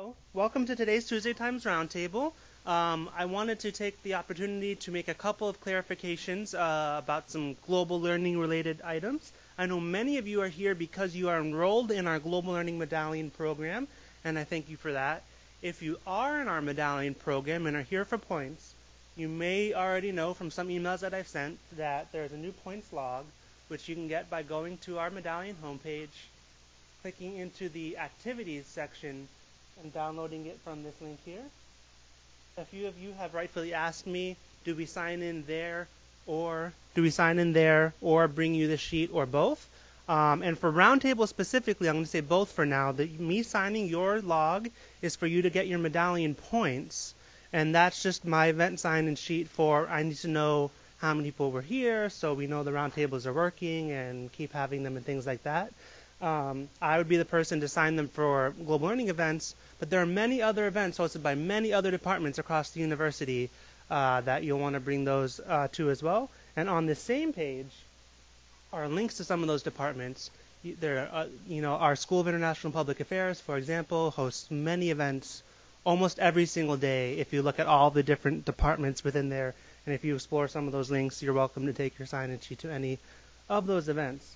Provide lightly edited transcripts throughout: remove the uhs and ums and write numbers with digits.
Alfredo. Welcome to today's Tuesday Times Roundtable. I wanted to take the opportunity to make a couple of clarifications about some global learning related items. I know many of you are here because you are enrolled in our Global Learning Medallion program, and I thank you for that. If you are in our Medallion program and are here for points, you may already know from some emails that I've sent that there's a new points log, which you can get by going to our Medallion homepage, clicking into the activities section, and downloading it from this link here. A few of you have rightfully asked me, do we sign in there or bring you the sheet or both? And for Roundtable specifically, I'm going to say both for now. Me signing your log is for you to get your Medallion points, and that's just my event sign-in sheet for I need to know how many people were here so we know the roundtables are working and keep having them and things like that. I would be the person to sign them for global learning events, but there are many other events hosted by many other departments across the university that you'll want to bring those to as well. And on the same page are links to some of those departments. Our School of International Public Affairs, for example, hosts many events almost every single day. If you look at all the different departments within there, and if you explore some of those links, you're welcome to take your sign-in sheet to any of those events.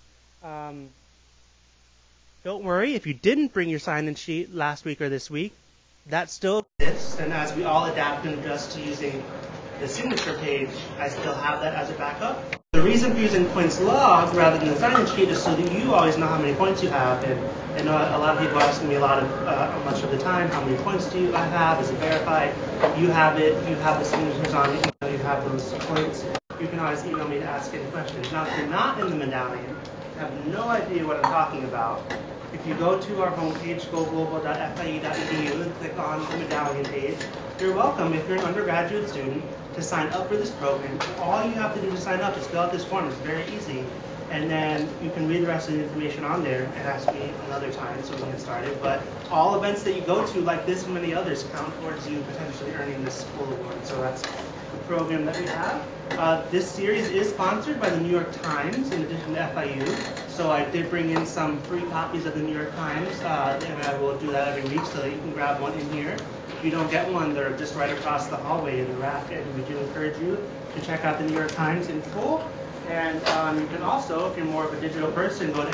Don't worry, if you didn't bring your sign-in sheet last week or this week, that still exists, and as we all adapt and adjust to using the signature page, I still have that as a backup. The reason for using points log rather than the sign-in sheet is so that you always know how many points you have, and I know a lot of people are asking me much of the time, how many points do I have, is it verified? You have it, you have the signatures on it, you have those points. You can always email me to ask any questions. Now, if you're not in the Medallion, have no idea what I'm talking about, if you go to our homepage, goglobal.fie.edu, and click on the Medallion page, you're welcome, if you're an undergraduate student, to sign up for this program. All you have to do to sign up is fill out this form. It's very easy. And then you can read the rest of the information on there and ask me another time so we can get started. But all events that you go to, like this and many others, count towards you potentially earning this school award. So that's the program that we have. This series is sponsored by the New York Times in addition to FIU. So I did bring in some free copies of the New York Times, and I will do that every week so that you can grab one in here. If you don't get one, they're just right across the hallway in the rack, and we do encourage you to check out the New York Times in full. And you can also, if you're more of a digital person, go to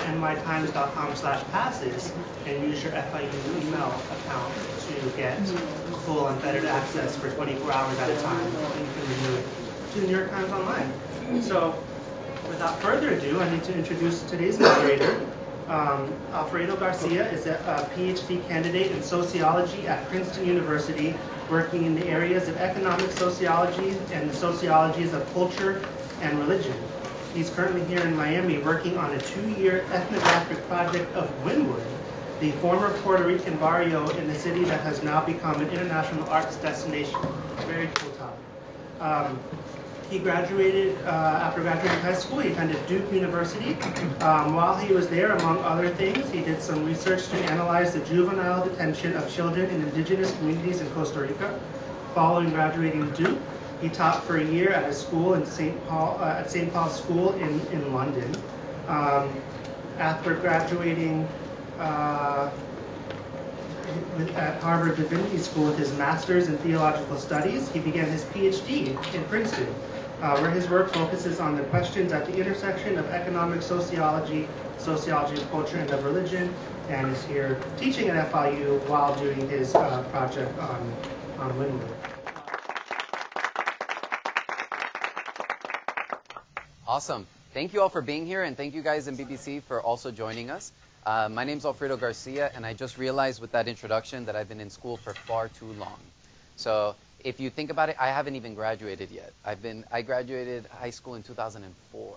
nytimes.com/passes and use your FIU email account to get full unfettered access for 24 hours at a time. And you can renew it to the New York Times online. So without further ado, I need to introduce today's moderator. Alfredo Garcia is a PhD candidate in sociology at Princeton University, working in the areas of economic sociology and the sociologies of culture and religion. He's currently here in Miami working on a 2-year ethnographic project of Wynwood, the former Puerto Rican barrio in the city that has now become an international arts destination. Very cool topic. He graduated, after graduating high school, he attended Duke University. While he was there, among other things, he did some research to analyze the juvenile detention of children in indigenous communities in Costa Rica. Following graduating Duke, he taught for a year at a school in St. Paul's School in London. After graduating at Harvard Divinity School with his master's in theological studies, he began his PhD in Princeton, where his work focuses on the questions at the intersection of economic sociology, sociology of culture, and of religion, and is here teaching at FIU while doing his project on Wynwood. Awesome. Thank you all for being here, and thank you guys in BBC for also joining us. My name's Alfredo Garcia, and I just realized with that introduction that I've been in school for far too long. So if you think about it, I haven't even graduated yet. I graduated high school in 2004.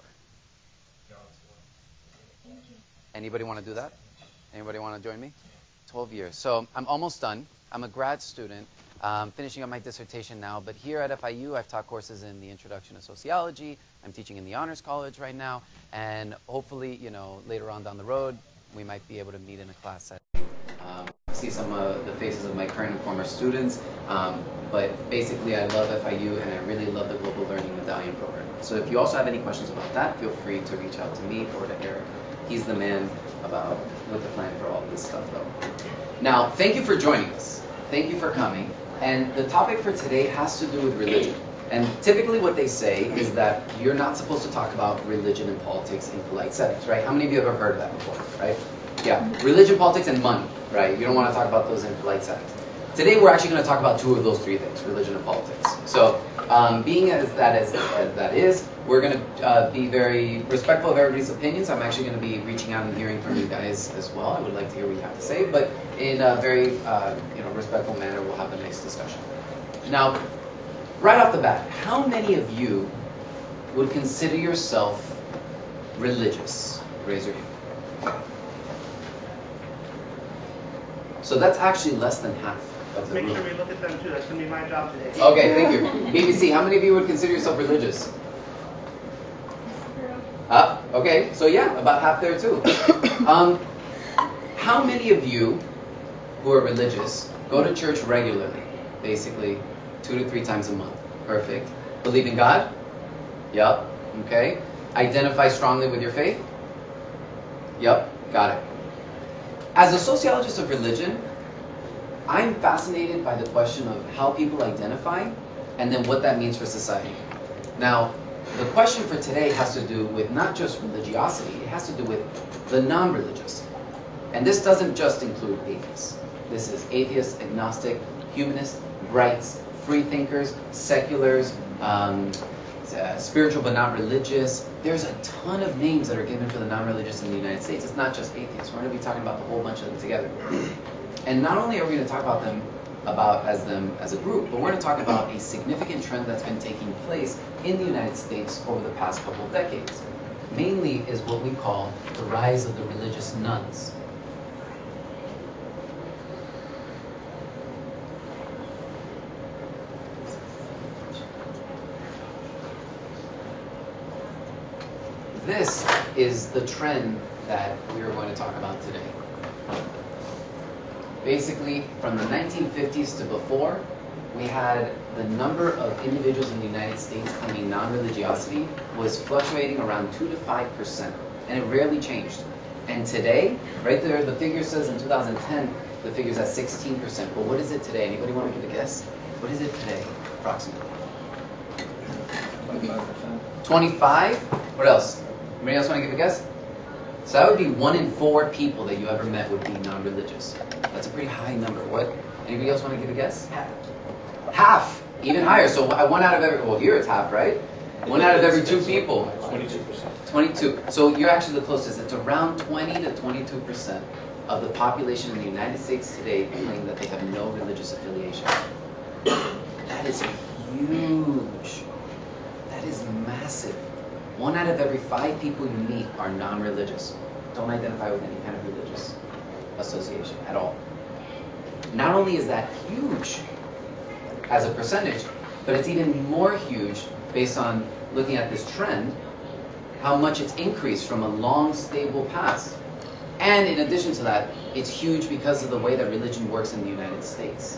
Anybody want to do that? Anybody want to join me? 12 years. So I'm almost done. I'm a grad student. Finishing up my dissertation now, but here at FIU, I've taught courses in the Introduction to Sociology. I'm teaching in the Honors College right now, and hopefully, later on down the road, we might be able to meet in a class setting. See some of the faces of my current and former students, but basically, I love FIU, and I really love the Global Learning Medallion program. So if you also have any questions about that, feel free to reach out to me or to Eric. He's the man with the plan for all this stuff, though. Now, thank you for joining us. Thank you for coming. And the topic for today has to do with religion. And typically what they say is that you're not supposed to talk about religion and politics in polite settings, right? How many of you have ever heard of that before, right? Yeah, religion, politics, and money, right? You don't want to talk about those in polite settings. Today we're actually going to talk about two of those three things, religion and politics. So being as that is, we're going to be very respectful of everybody's opinions. I'm actually going to be reaching out and hearing from you guys as well. I would like to hear what you have to say, but in a very respectful manner, we'll have a nice discussion. Now, right off the bat, how many of you would consider yourself religious? Raise your hand. So that's actually less than half of the room. Make sure we look at them too. That's going to be my job today. Okay, thank you. BBC, how many of you would consider yourself religious? Okay, so yeah, about half there too. How many of you who are religious go to church regularly? Basically, 2 to 3 times a month. Perfect. Believe in God? Yup. Okay. Identify strongly with your faith? Yup. Got it. As a sociologist of religion, I'm fascinated by the question of how people identify and then what that means for society. Now, the question for today has to do with not just religiosity, it has to do with the non-religious. And this doesn't just include atheists. This is atheists, agnostic, humanists, brights, free thinkers, seculars, spiritual but not religious. There's a ton of names that are given for the non-religious in the United States. It's not just atheists. We're going to be talking about the whole bunch of them together. And not only are we going to talk about them as a group, but we're going to talk about a significant trend that's been taking place in the United States over the past couple of decades. Mainly is what we call the rise of the religious nuns. This is the trend that we are going to talk about today. Basically, from the 1950s to before, we had the number of individuals in the United States claiming non-religiosity was fluctuating around 2 to 5%, and it rarely changed. And today, right there, the figure says in 2010, the figure's at 16%. But what is it today? Anybody want to give a guess? What is it today, approximately? 25%. 25? What else? Anybody else want to give a guess? So that would be 1 in 4 people that you ever met would be non-religious. That's a pretty high number. What? Anybody else want to give a guess? Half. Even higher. So 1 out of every, well, here it's half, right? 1 out of every 2 people. 22%. 22. So you're actually the closest. It's around 20 to 22% of the population in the United States today claim that they have no religious affiliation. That is huge. That is massive. 1 out of every 5 people you meet are non-religious. Don't identify with any kind of religious association at all. Not only is that huge as a percentage, but it's even more huge based on looking at this trend, how much it's increased from a long, stable past. And in addition to that, it's huge because of the way that religion works in the United States.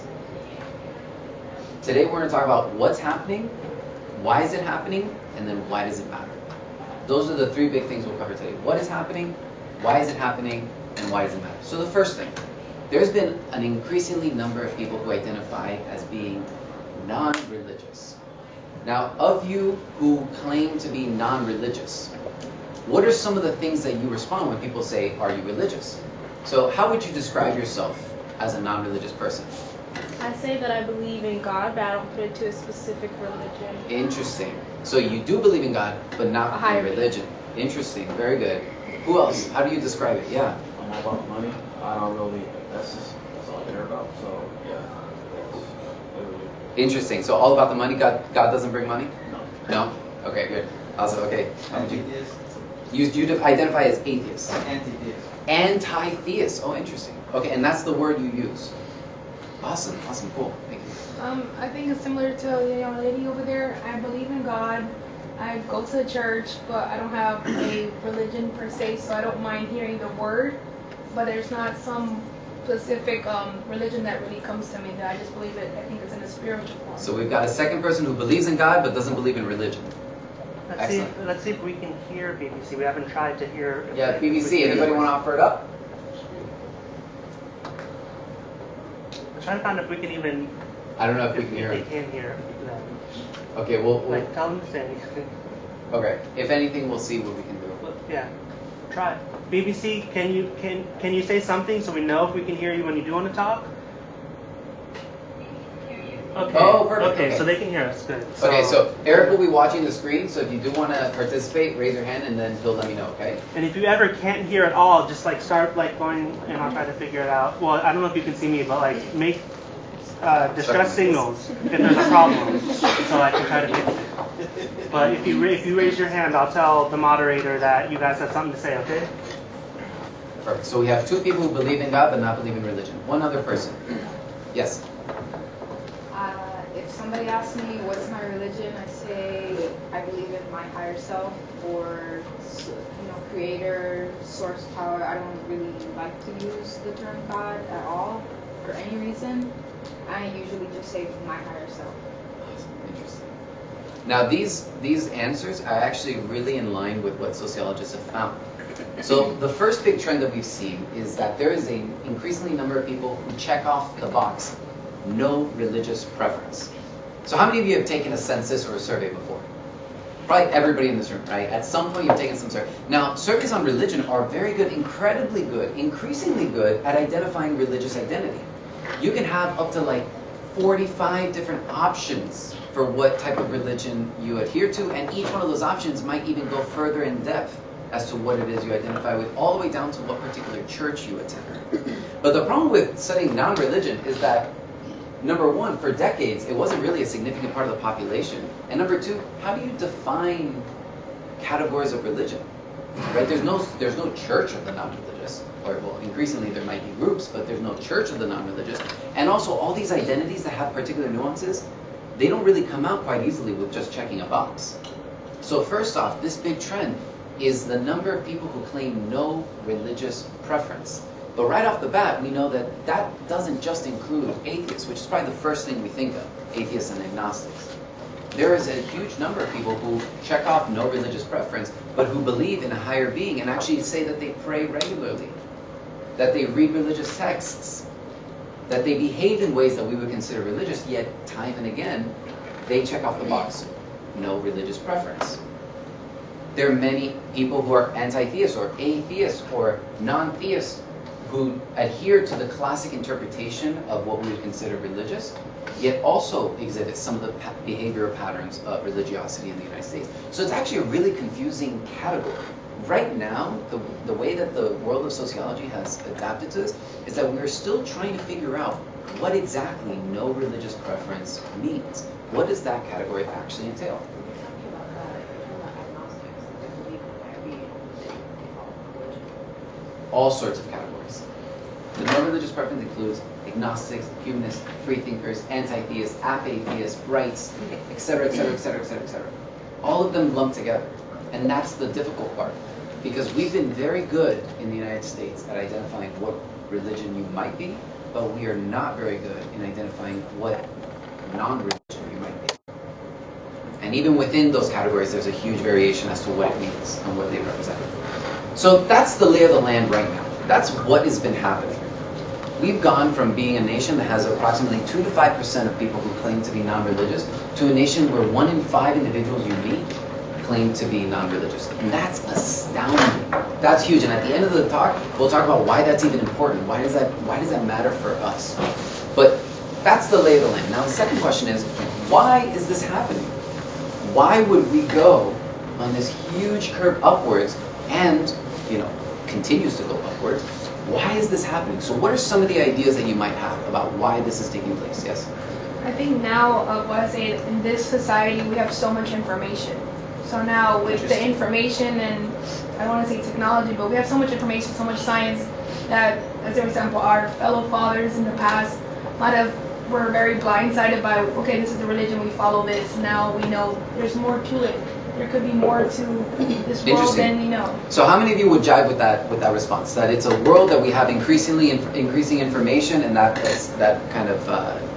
Today we're going to talk about what's happening, why is it happening, and then why does it matter? Those are the 3 big things we'll cover today. What is happening, why is it happening, and why does it matter? So the first thing, there's been an increasingly number of people who identify as being non-religious. Now, of you who claim to be non-religious, what are some of the things that you respond when people say, are you religious? So how would you describe yourself as a non-religious person? I say that I believe in God, but I don't put it to a specific religion. Interesting. So you do believe in God, but not in religion. Interesting. Very good. Who else? How do you describe it? Yeah. I'm all about money. I don't really, that's all I care about. So, yeah. That's literally. Interesting. So all about the money. God doesn't bring money? No. No? Okay, good. Also, okay. How would you? Atheist. You identify as atheist. Anti-theist. Anti-theist. Oh, interesting. Okay, and that's the word you use. Awesome. Awesome. Cool. Thank you. I think it's similar to the young lady over there. I believe in God. I go to the church, but I don't have a religion per se, so I don't mind hearing the word. But there's not some specific religion that really comes to me that I just believe it. I think it's in a spiritual form. So we've got a second person who believes in God but doesn't believe in religion. Let's see if we can hear BBC. We haven't tried to hear. Yeah, BBC. Anybody want to offer it up? trying to find if we can even. I don't know if we can hear They him. can hear them. Okay, we'll Like, tell them to say anything. okay. If anything, we'll see what we can do. Yeah, try. BBC, can you say something so we know if we can hear you when you do want to talk? Okay. Oh, perfect. Okay, so they can hear us. Good. Okay, so Eric will be watching the screen, so if you do want to participate, raise your hand and then he'll let me know, okay? And if you ever can't hear at all, just like start like going and I'll try to figure it out. Well, I don't know if you can see me, but like make distress signals if there's a problem so I can try to fix it. But if you raise your hand, I'll tell the moderator that you guys have something to say, okay? Perfect. So we have two people who believe in God but not believe in religion. One other person. Yes? If somebody asks me what's my religion, I say I believe in my higher self or creator, source power. I don't really like to use the term God at all for any reason. I usually just say my higher self. Interesting. Now these answers are actually really in line with what sociologists have found. So the first big trend that we've seen is that there is an increasingly number of people who check off the box, no religious preference. So how many of you have taken a census or a survey before? Probably everybody in this room, right? At some point you've taken some survey. Now, surveys on religion are very good, incredibly good, increasingly good at identifying religious identity. You can have up to like 45 different options for what type of religion you adhere to, and each one of those options might even go further in depth as to what it is you identify with, all the way down to what particular church you attend. But the problem with studying non-religion is that, number one, for decades, it wasn't really a significant part of the population. And number two, how do you define categories of religion? Right? There's no church of the non-religious. Or, well, increasingly there might be groups, but there's no church of the non-religious. And also, all these identities that have particular nuances, they don't really come out quite easily with just checking a box. So first off, this big trend is the number of people who claim no religious preference. But right off the bat, we know that that doesn't just include atheists, which is probably the first thing we think of, atheists and agnostics. There is a huge number of people who check off no religious preference, but who believe in a higher being and actually say that they pray regularly, that they read religious texts, that they behave in ways that we would consider religious, yet time and again, they check off the box, no religious preference. There are many people who are anti-theists or atheists or non-theists who adhere to the classic interpretation of what we would consider religious, yet also exhibit some of the behavioral patterns of religiosity in the United States. So it's actually a really confusing category. Right now, the way that the world of sociology has adapted to this is that we are still trying to figure out what exactly no religious preference means. What does that category actually entail? All sorts of categories. The no-religious preference includes agnostics, humanists, freethinkers, anti-theists, atheists, rights, etc., etc., etc., etc., etc. All of them lumped together. And that's the difficult part. Because we've been very good in the United States at identifying what religion you might be, but we are not very good in identifying what non-religion you might be. And even within those categories, there's a huge variation as to what it means and what they represent. So that's the lay of the land right now. That's what has been happening. We've gone from being a nation that has approximately 2 to 5% of people who claim to be non-religious to a nation where 1 in 5 individuals you meet claim to be non-religious. And that's astounding. That's huge. And at the end of the talk, we'll talk about why that's even important. Why does that matter for us? But that's the lay of the land. Now the second question is, why is this happening? Why would we go on this huge curve upwards and, continues to go upwards? Why is this happening? So what are some of the ideas that you might have about why this is taking place? Yes? I think now, what I say, in this society, we have so much information. So now with the information and, I don't want to say technology, but we have so much information, so much science, that, as an example, our fellow fathers in the past were very blindsided by, okay, this is the religion, we follow this. Now we know there's more to it. There could be more to this world than we know. So how many of you would jive with that response? That it's a world that we have increasing information, and that kind of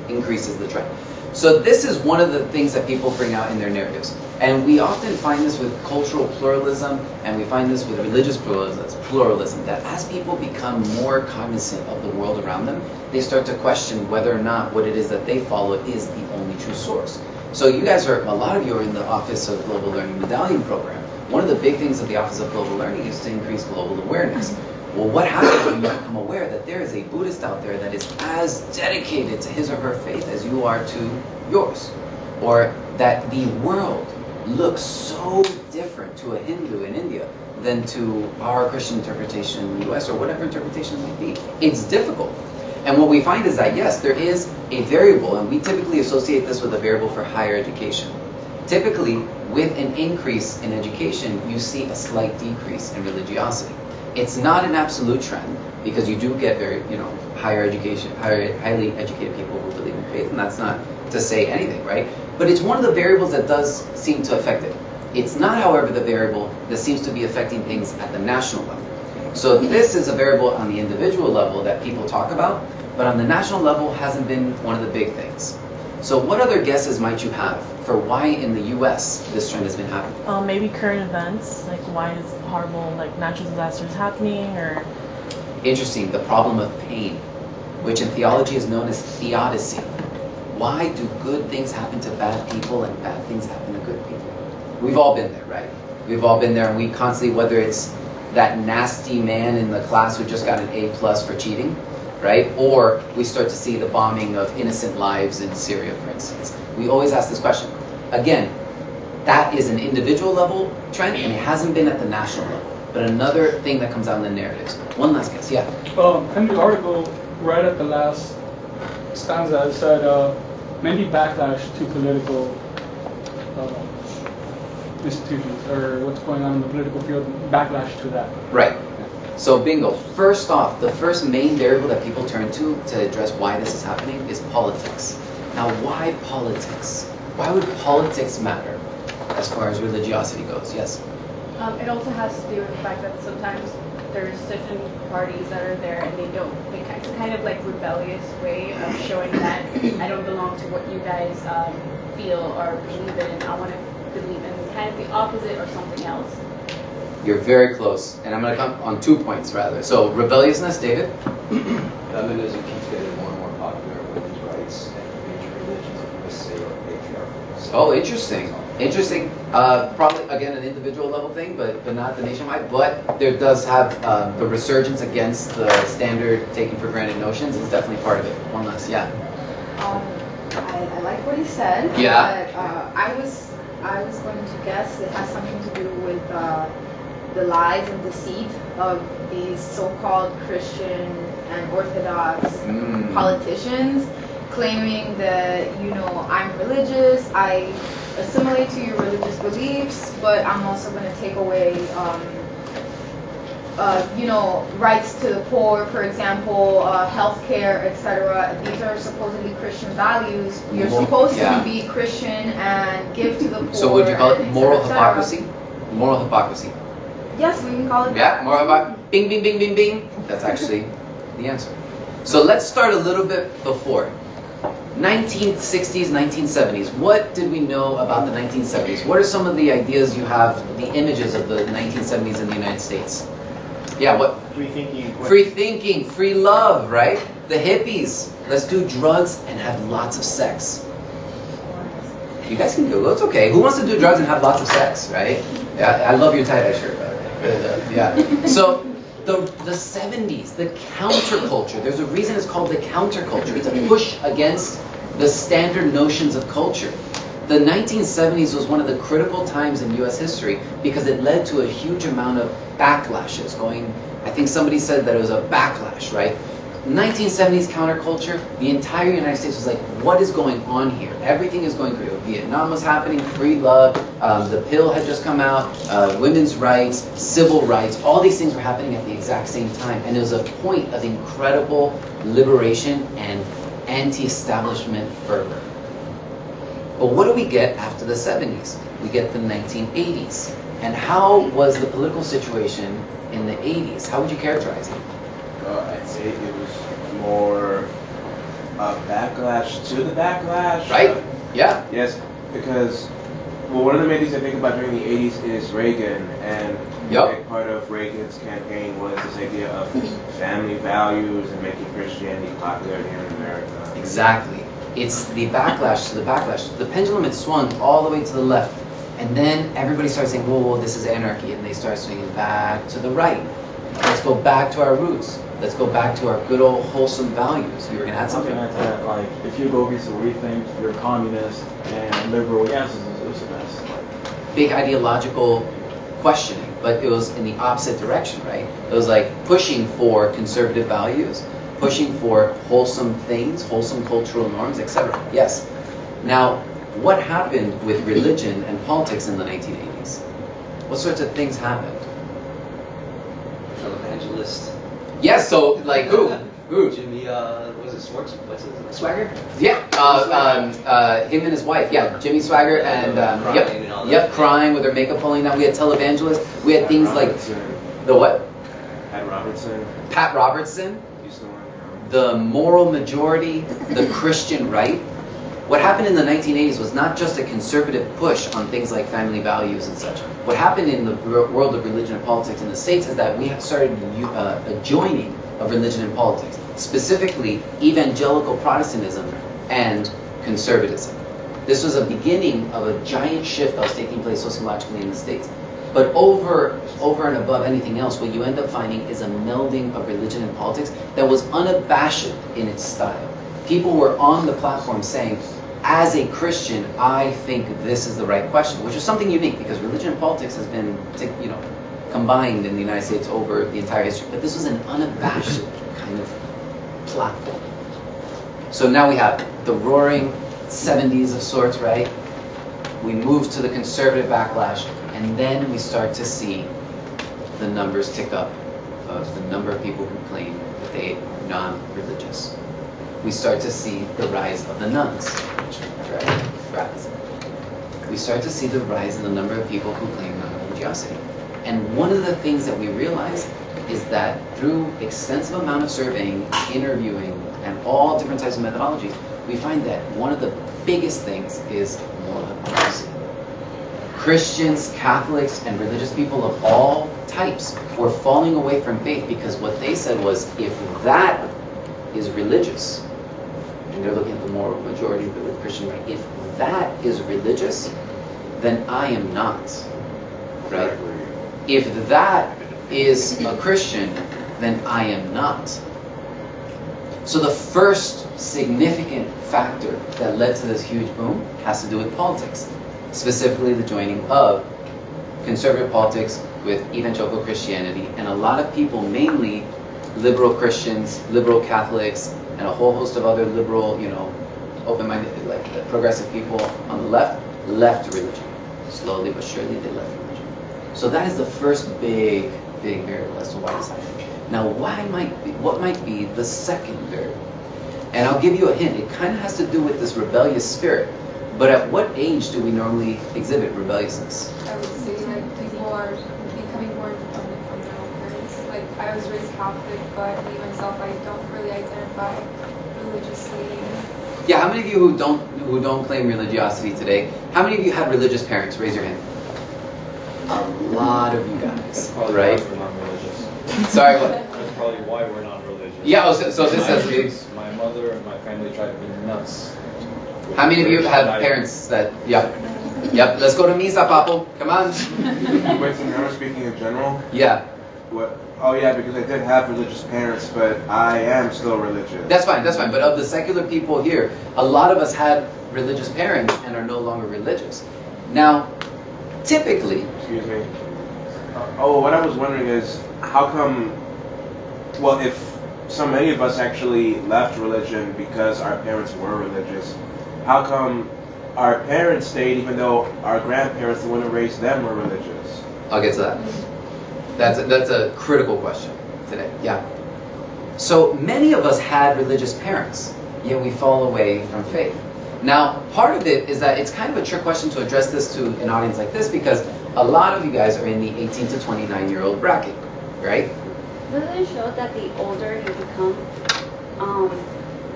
increases the trend. So this is one of the things that people bring out in their narratives. And we often find this with cultural pluralism, and we find this with religious pluralism, that as people become more cognizant of the world around them, they start to question whether or not what it is that they follow is the only true source. So you guys are, a lot of you are in the Office of Global Learning Medallion Program. One of the big things of the Office of Global Learning is to increase global awareness. Well, what happens when you become aware that there is a Buddhist out there that is as dedicated to his or her faith as you are to yours? Or that the world looks so different to a Hindu in India than to our Christian interpretation in the US, or whatever interpretation it might be. It's difficult. And what we find is that, yes, there is a variable, and we typically associate this with a variable for higher education. Typically, with an increase in education, you see a slight decrease in religiosity. It's not an absolute trend, because you do get very, higher education, highly educated people who believe in faith, and that's not to say anything, right? But it's one of the variables that does seem to affect it. It's not, however, the variable that seems to be affecting things at the national level. So this is a variable on the individual level that people talk about, but on the national level hasn't been one of the big things. So what other guesses might you have for why in the US this trend has been happening? Maybe current events, like why is horrible natural disasters happening, or... Interesting, the problem of pain, which in theology is known as theodicy. Why do good things happen to bad people and bad things happen to good people? We've all been there, right? We've all been there, and we constantly, whether it's that nasty man in the class who just got an A+ for cheating, right? Or we start to see the bombing of innocent lives in Syria, for instance. We always ask this question. Again, that is an individual level trend, and it hasn't been at the national level. But another thing that comes out in the narratives. One last guess, yeah? In the article, right at the last stanza, it said, many backlash to political institutions, or what's going on in the political field, backlash to that. Right. So bingo. First off, the first main variable that people turn to address why this is happening is politics. Now, why politics? Why would politics matter as far as religiosity goes? Yes? It also has to do with the fact that sometimes there's certain parties that are there and it's kind of like rebellious way of showing that I don't belong to what you guys feel or believe in. I want to believe in kind of the opposite or something else. You're very close, and I'm going to come on 2 points rather. So rebelliousness, David? Feminism keeps getting more and more popular, women's rights, and major religions like USA or patriarchal. Oh, interesting. Interesting. Probably, again, an individual level thing, but not the nationwide. But there does have the resurgence against the standard taken for granted notions is definitely part of it. One last, yeah. I like what he said. Yeah. But I was going to guess it has something to do with the lies and deceit of these so-called Christian and Orthodox politicians, claiming that, I'm religious, I assimilate to your religious beliefs, but I'm also going to take away, rights to the poor, for example, healthcare, etc. These are supposedly Christian values. You're supposed to be Christian and give to the poor. So would you call it moral hypocrisy? Moral hypocrisy. Yes, we can call it that. Yeah, moral hypocrisy. Bing, bing, bing, bing, bing. That's actually the answer. So let's start a little bit before. 1960s, 1970s. What did we know about the 1970s? What are some of the ideas you have, the images of the 1970s in the United States? Yeah, what? Free thinking. Free thinking, free love, right? The hippies. Let's do drugs and have lots of sex. You guys can Google, it's okay. Who wants to do drugs and have lots of sex, right? Yeah, I love your tie-dye shirt, by the way. Yeah. So the 70s, the counterculture. There's a reason it's called the counterculture. It's a push against the standard notions of culture. The 1970s was one of the critical times in U.S. history because it led to a huge amount of backlashes going. I think somebody said that it was a backlash, right? 1970s counterculture, the entire United States was like, what is going on here? Everything is going crazy. Vietnam was happening, free love, the pill had just come out, women's rights, civil rights, all these things were happening at the exact same time. And it was a point of incredible liberation and anti-establishment fervor. But what do we get after the 70s? We get the 1980s. And how was the political situation in the 80s? How would you characterize it? I'd say it was more a backlash to the backlash. Right? Yeah. Yes, because well, one of the main things I think about during the 80s is Reagan, and Yep. a big part of Reagan's campaign was this idea of family values and making Christianity popular here in America. Exactly. It's the backlash to the backlash. The pendulum had swung all the way to the left. And then everybody started saying, whoa, this is anarchy. And they started swinging back to the right. Let's go back to our roots. Let's go back to our good old wholesome values. You were going to add something? Something like that, like, if you go against the rethink, you're communist and liberal, yes, it's a mess. Big ideological questioning. But it was in the opposite direction, right? It was like pushing for conservative values, pushing for wholesome things, wholesome cultural norms, etc. Yes. Now, what happened with religion and politics in the 1980s? What sorts of things happened? Televangelist. Yes, so like who? Who? Jimmy, was it Swartz? What's his name? Swagger? Yeah, him and his wife. Yeah, Jimmy Swagger and Crying and all that. yep, crying with their makeup pulling down. We had televangelists. We had things like the what? Pat Robertson. The moral majority, the Christian right. What happened in the 1980s was not just a conservative push on things like family values and such. What happened in the world of religion and politics in the States is that we started a joining of religion and politics, specifically evangelical Protestantism and conservatism. This was a beginning of a giant shift that was taking place sociologically in the States. But over and above anything else, what you end up finding is a melding of religion and politics that was unabashed in its style. People were on the platform saying, as a Christian, I think this is the right question, which is something unique because religion and politics has been, combined in the United States over the entire history. But this was an unabashed kind of platform. So now we have the roaring 70s of sorts, right? We move to the conservative backlash, and then we start to see the numbers tick up of the number of people who claim that they are non-religious. We start to see the rise of the nuns, right? We start to see the rise in the number of people who claim non-religiosity. And one of the things that we realize is that through extensive amount of surveying, interviewing, and all different types of methodologies, we find that one of the biggest things is moral hypocrisy. Christians, Catholics, and religious people of all types were falling away from faith because what they said was, if that is religious, and they're looking at the moral majority of the Christian right, if that is religious, then I am not. Right? If that is a Christian, then I am not. So the first significant factor that led to this huge boom has to do with politics, specifically the joining of conservative politics with evangelical Christianity, and a lot of people, mainly liberal Christians, liberal Catholics, and a whole host of other liberal, open-minded, like progressive people on the left religion. Slowly but surely they left religion. So that is the first big variable as to why this happened. Now, what might be the second variable? And I'll give you a hint. It kind of has to do with this rebellious spirit. But at what age do we normally exhibit rebelliousness? I would say people are becoming more independent from their own parents. Like, I was raised Catholic, but me myself, I don't really identify religiously. Yeah, how many of you who don't claim religiosity today, how many of you had religious parents? Raise your hand. A lot of you guys, right? We're not religious. Sorry, what? That's probably why we're not religious. Yeah, so this has to be... My mother and my family drive me nuts. How many of you have parents that... Yep, let's go to Misa, Papo. Come on. Wait, so you're speaking in general? Yeah. What? Oh yeah, because I did have religious parents, but I am still religious. That's fine. But of the secular people here, a lot of us had religious parents and are no longer religious. Now, typically... Excuse me. What I was wondering is, how come... Well, if so many of us actually left religion because our parents were religious, how come our parents stayed even though our grandparents, the one who raised them, were religious? I'll get to that. That's a critical question today. Yeah. So many of us had religious parents, yet we fall away from faith. Now, part of it is that it's kind of a trick question to address this to an audience like this because a lot of you guys are in the 18 to 29-year-old bracket, right? Doesn't it show that the older you become,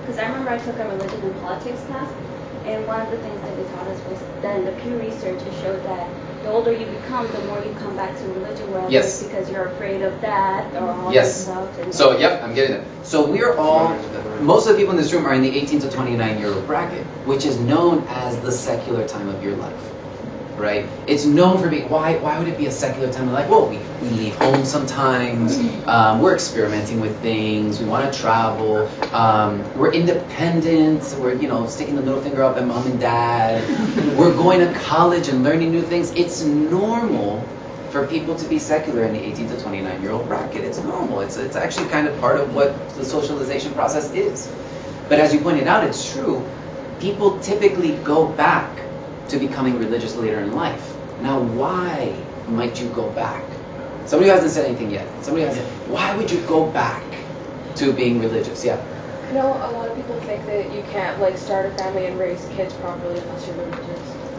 Because I remember I took a religion and politics class, and one of the things that they taught us was that in the Pew Research, it showed that the older you become, the more you come back to religion, whether Yes. it's because you're afraid of that or all Yes. this stuff. And So, yep, I'm getting it. So we're all, most of the people in this room are in the 18 to 29-year-old bracket, which is known as the secular time of your life, right? It's known for being, why would it be a secular time of life? Well, we leave home sometimes, we're experimenting with things, we want to travel, we're independent, we're, sticking the middle finger up at mom and dad, we're going to college and learning new things. It's normal for people to be secular in the 18 to 29-year-old bracket. It's normal. It's actually kind of part of what the socialization process is. But as you pointed out, it's true. People typically go back to becoming religious later in life. Now, why might you go back? Somebody who hasn't said anything yet. Somebody hasn't. Why would you go back to being religious? Yeah. You know, a lot of people think that you can't start a family and raise kids properly unless you're religious.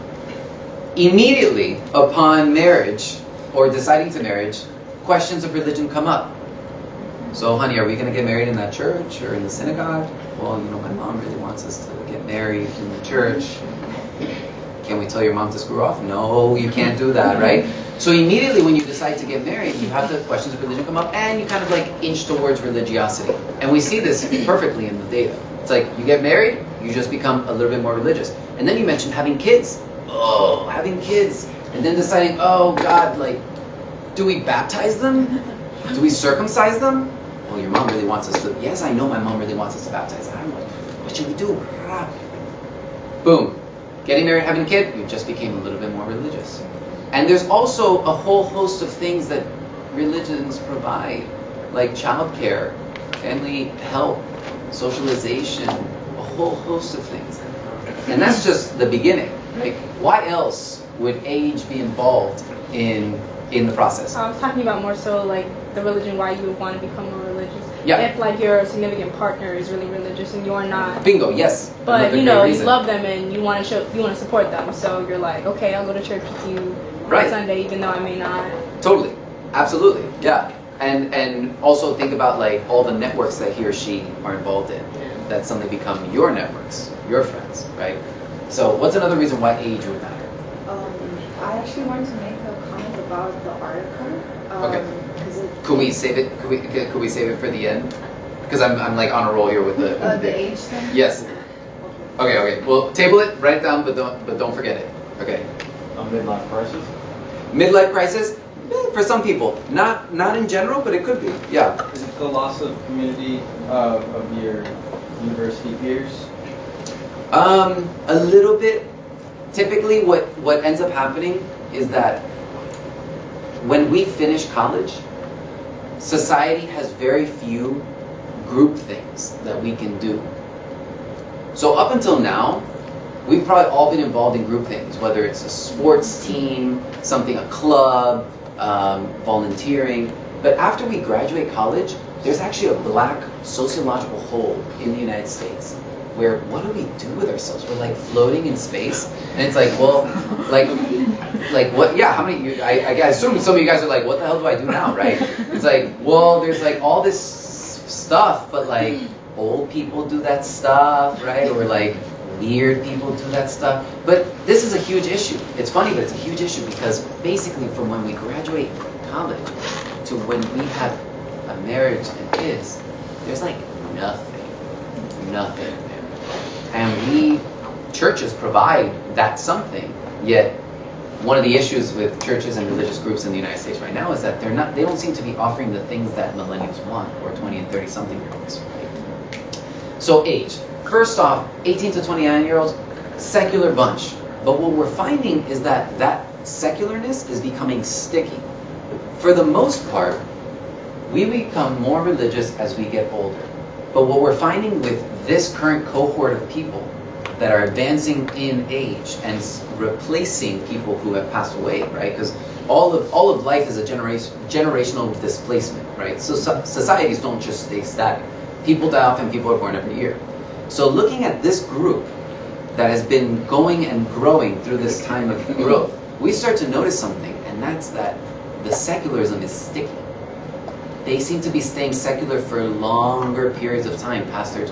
Immediately upon marriage or deciding to marriage, questions of religion come up. So, honey, are we going to get married in that church or in the synagogue? Well, my mom really wants us to get married in the church. Can we tell your mom to screw off? No, you can't do that, right? So immediately when you decide to get married, you have the questions of religion come up, and you kind of inch towards religiosity. And we see this perfectly in the data. It's like you get married, you just become a little bit more religious. And then you mentioned having kids. Oh, having kids. And then deciding, oh God, do we baptize them? Do we circumcise them? Well, your mom really wants us to. Yes, I know my mom really wants us to baptize them. What should we do? Boom. Getting married, having a kid, you just became a little bit more religious. And there's also a whole host of things that religions provide, like childcare, family help, socialization, a whole host of things. And that's just the beginning. Why else would age be involved in the process? I was talking about more so the religion, why you would want to become more religious. Yeah. If your significant partner is really religious and you're not. Bingo, yes. But you love them and you want to support them, so you're like, okay, I'll go to church with you on Sunday, even though I may not. Totally, absolutely, yeah. And also think about all the networks that he or she are involved in. That suddenly become your networks, your friends, right? So what's another reason why age would matter? I actually wanted to make a comment about the article. Okay. Could we save it? Could we save it for the end? Because I'm on a roll here with the age thing. Yes. Okay. Well, table it, write it down, but don't forget it. Okay. A midlife crisis. Midlife crisis? For some people, not in general, but it could be. Yeah. Is it the loss of community of your university peers? A little bit. Typically, what ends up happening is that when we finish college, society has very few group things that we can do. So up until now, we've probably all been involved in group things, whether it's a sports team, a club, volunteering. But after we graduate college, there's actually a black sociological hole in the United States where what do we do with ourselves? We're floating in space, and it's what? Yeah, how many? I assume some of you guys are what the hell do I do now, right? It's there's all this stuff, but old people do that stuff, right? Or weird people do that stuff. But this is a huge issue. It's funny, but it's a huge issue because basically from when we graduate college to when we have a marriage and kids, there's nothing. And churches provide that something, yet one of the issues with churches and religious groups in the United States right now is that they don't seem to be offering the things that millennials want, or 20 and 30 something year olds. Right? So age. First off, 18 to 29-year-olds, secular bunch. But what we're finding is that secularness is becoming sticky. For the most part, we become more religious as we get older. But what we're finding with this current cohort of people that are advancing in age and replacing people who have passed away, right? Because all of life is a generational displacement, right? So societies don't just stay static. People die off and people are born every year. So looking at this group that has been going and growing through this time of growth, we start to notice something, and that's that the secularism is sticky. they seem to be staying secular for longer periods of time past their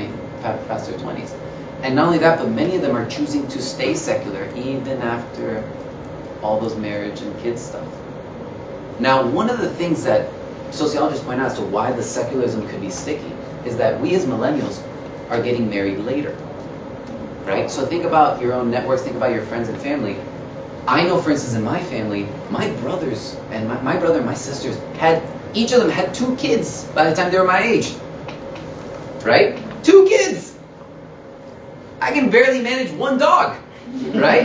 20s. And not only that, but many of them are choosing to stay secular even after all those marriage and kids stuff. Now, one of the things that sociologists point out as to why the secularism could be sticky is that we as millennials are getting married later, right? So think about your own networks, think about your friends and family. I know, for instance, in my family, my brothers and my brother and my sisters each of them had 2 kids by the time they were my age, right? 2 kids! I can barely manage 1 dog, right?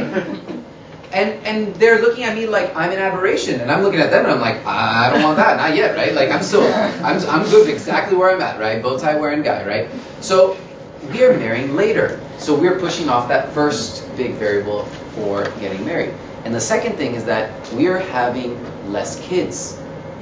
And they're looking at me like I'm an aberration, and I'm looking at them and I'm like, I don't want that, not yet, right? Like I'm good exactly where I'm at, right? Bow tie wearing guy, right? So we are marrying later, so we're pushing off that first big variable for getting married. And the second thing is that we're having less kids,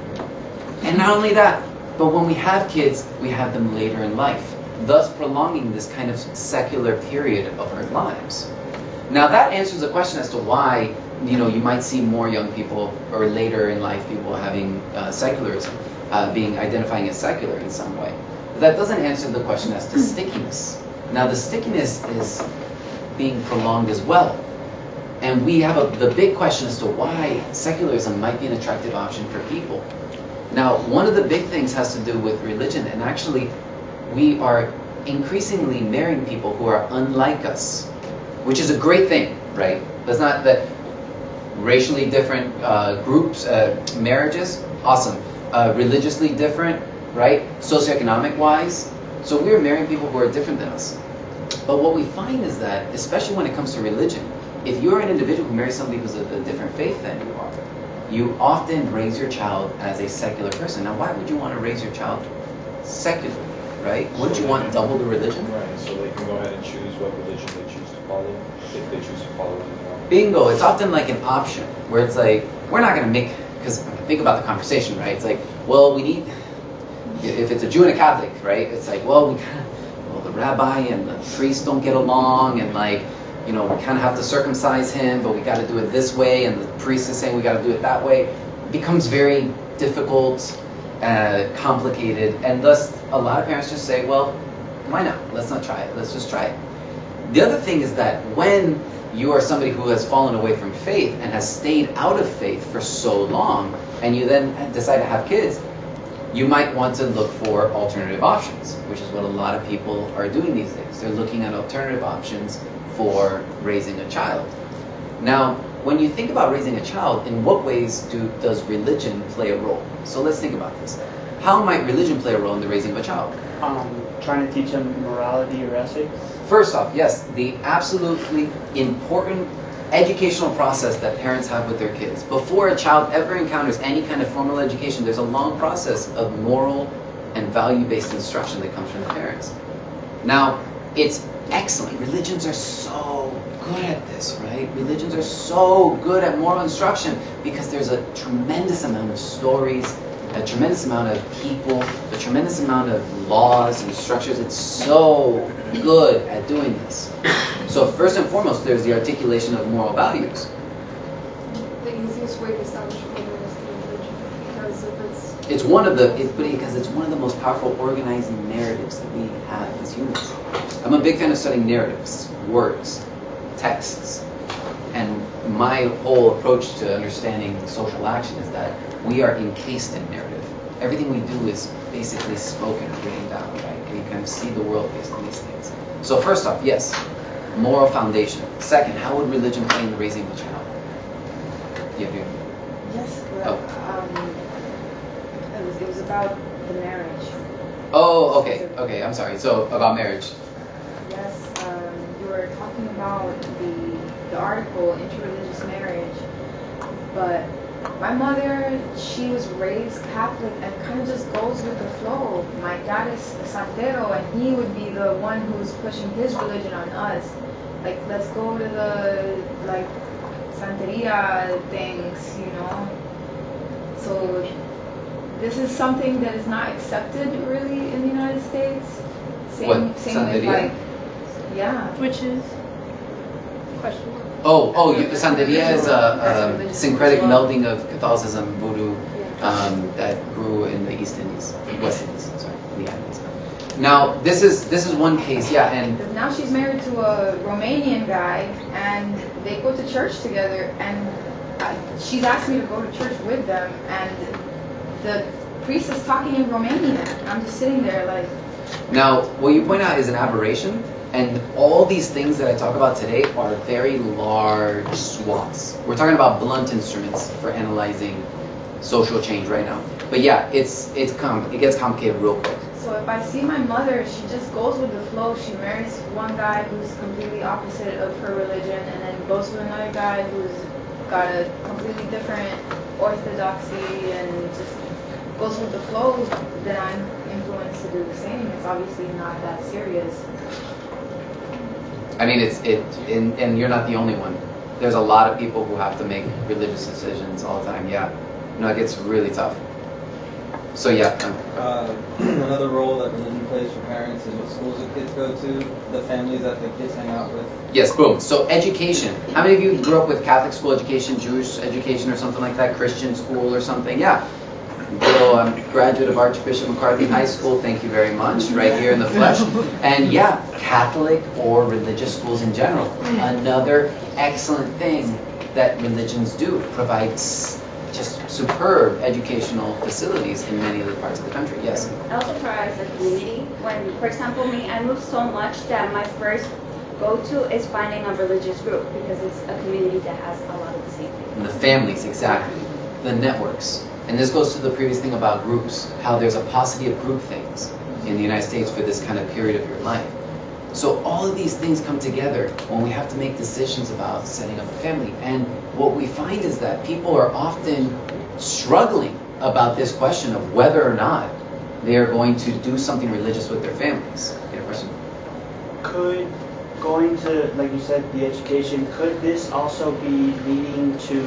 and not only that, but when we have kids, we have them later in life, thus prolonging this kind of secular period of our lives. Now that answers the question as to why, you might see more young people or later in life people having secularism, identifying as secular in some way. But that doesn't answer the question as to stickiness. Now the stickiness is being prolonged as well. And we have the big question as to why secularism might be an attractive option for people. Now, one of the big things has to do with religion, and actually we are increasingly marrying people who are unlike us, which is a great thing, right? That's not that racially different groups, marriages, awesome. Religiously different, right? Socioeconomic wise. So we're marrying people who are different than us. But what we find is that, especially when it comes to religion, if you're an individual who marries somebody who's of a different faith than you are, you often raise your child as a secular person. Now, why would you want to raise your child secularly, right? Wouldn't you want double the religion? Right, so they can go ahead and choose what religion they choose to follow, if they choose to follow it. Bingo. It's often like an option, where it's like, we're not going to make, because think about the conversation, right? It's like, well, we need, if it's a Jew and a Catholic, right? It's like, well, the rabbi and the priest don't get along, and like, we kind of have to circumcise him, but we got to do it this way, and the priest is saying we got to do it that way. It becomes very difficult, complicated, and thus a lot of parents just say, well, why not? Let's not try it. Let's just try it. The other thing is that when you are somebody who has fallen away from faith and has stayed out of faith for so long, and you then decide to have kids, you might want to look for alternative options, which is what a lot of people are doing these days. They're looking at alternative options for raising a child. Now, when you think about raising a child, in what ways does religion play a role? So let's think about this. How might religion play a role in the raising of a child? Trying to teach them morality or ethics. First off, yes, the absolutely important educational process that parents have with their kids. Before a child ever encounters any kind of formal education, there's a long process of moral and value-based instruction that comes from the parents. Now, it's excellent. Religions are so good at this, right? Religions are so good at moral instruction because there's a tremendous amount of stories, a tremendous amount of people, a tremendous amount of laws and structures. It's so good at doing this. So first and foremost, there's the articulation of moral values. The easiest way to establish opinion is through religion, because if It's one of the most powerful organizing narratives that we have as humans. I'm a big fan of studying narratives, words, texts, and my whole approach to understanding social action is that we are encased in narrative. Everything we do is basically spoken or written down, right? And you kind of see the world based on these things. So first off, yes, moral foundation. Second, how would religion play in the raising of a child? Yes, but it was about the marriage. Oh, okay, I'm sorry. So about marriage. Yes, you were talking about the article, interreligious marriage, but my mother, she was raised Catholic and kind of just goes with the flow. My dad is a santero, and he would be the one who's pushing his religion on us. Like, let's go to the, like, Santeria things, you know? So this is something that is not accepted really in the United States. Same with, like, yeah. Which is? Question. Santeria is a syncretic melding of Catholicism, Voodoo, that grew in the East Indies, West Indies, sorry, in the Andes. Now, this is one case, yeah, and now she's married to a Romanian guy, and they go to church together, and she's asked me to go to church with them, and the priest is talking in Romanian. I'm just sitting there like. Now, what you point out is an aberration, and all these things that I talk about today are very large swaths. We're talking about blunt instruments for analyzing social change right now. But yeah, it gets complicated real quick. So if I see my mother, she just goes with the flow. She marries one guy who's completely opposite of her religion, and then goes with another guy who's got a completely different orthodoxy, and just goes with the flow, then I'm influenced to do the same. It's obviously not that serious. I mean, and you're not the only one. There's a lot of people who have to make religious decisions all the time. Yeah, no, it gets really tough. So yeah. Another role that religion plays for parents is what schools the kids go to, the families that the kids hang out with. Yes, boom. So education. How many of you grew up with Catholic school education, Jewish education, or something like that, Christian school or something? Yeah. So I'm a graduate of Archbishop McCarthy High School, thank you very much, right here in the flesh. And yeah, Catholic or religious schools in general. Another excellent thing that religions do, provides just superb educational facilities in many other parts of the country. Yes? I also prioritize the community. When, for example, me, I moved so much that my first go-to is finding a religious group because it's a community that has a lot of the same things. And the families, exactly. The networks. And this goes to the previous thing about groups, how there's a paucity of group things in the United States for this kind of period of your life. So all of these things come together when we have to make decisions about setting up a family. And what we find is that people are often struggling about this question of whether or not they are going to do something religious with their families. You have a question? Could going to, like you said, the education, could this also be leading to,